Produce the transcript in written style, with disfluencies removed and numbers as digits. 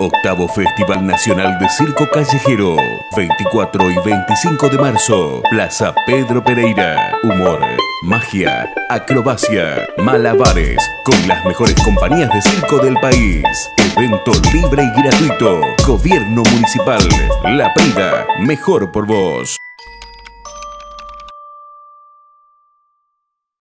Octavo Festival Nacional de Circo Callejero, 24 y 25 de marzo, Plaza Pedro Pereira. Humor, magia, acrobacia, malabares, con las mejores compañías de circo del país. Evento libre y gratuito. Gobierno Municipal. La Prida, mejor por vos.